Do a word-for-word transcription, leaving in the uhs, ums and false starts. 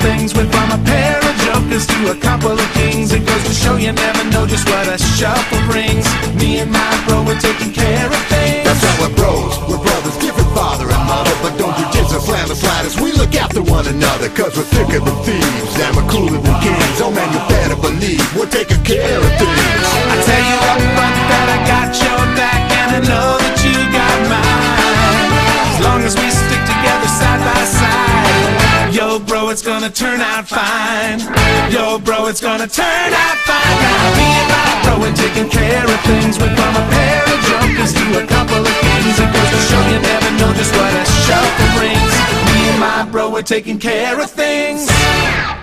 things. Went from a pair of jokers to a couple of kings. It goes to show you never know just what a shuffle brings. Me and my bro, we're taking care of things. That's how we're bros, we're brothers, different father and mother. But don't you diss or slam us sliders, we look after one another. Cause we're thicker than thieves, and we're cooler than kings. Oh man, you better believe we're taking care of things. I tell you up front that I got your back, and I know that you got mine. As long as we stick together side by side, yo bro, it's gonna turn out fine. Yo bro, it's gonna turn out fine. Now me and my bro, we're taking care of things. We're from a pair of junkers to a couple of kings. It goes to show you never know just what a shuffle brings. Me and my bro, we're taking care of things.